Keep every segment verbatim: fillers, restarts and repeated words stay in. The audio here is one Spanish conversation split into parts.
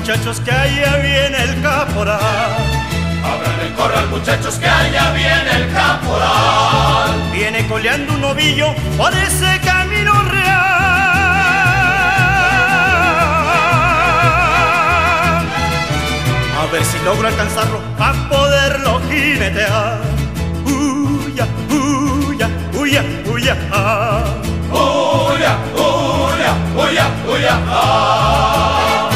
muchachos, que allá viene el caporal. Abran el corral, muchachos, que allá viene el caporal. Viene coleando un novillo por ese camino real. A ver si logro alcanzarlo para poderlo jinetear. Uya, uya, uya, uya, ah. Uya, uya, uya, uya, ah.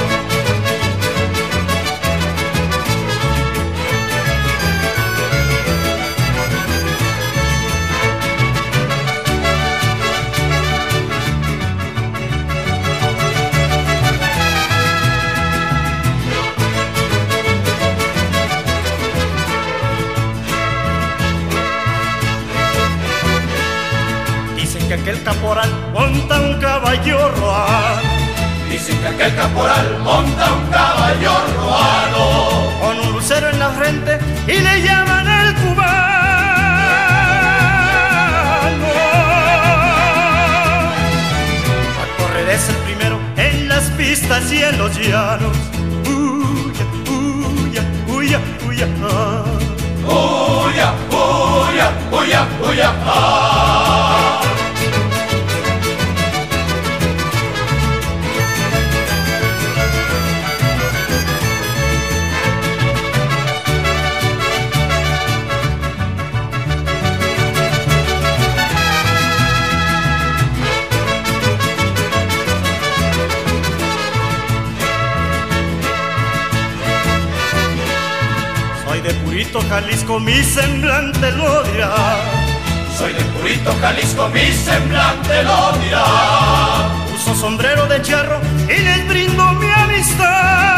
Dicen que aquel caporal monta un caballo roal. Dicen que aquel caporal monta un caballo roano, con un lucero en la frente y le llaman el cubano. A correr es el primero en las pistas y en los llanos. Uya, uya, uya, uya, ah. Uya, uya, uya, uya, ah. Soy de Purito, Jalisco, mi semblante lo dirá. Soy de Purito, Jalisco, mi semblante lo dirá. Uso sombrero de charro y les brindo mi amistad.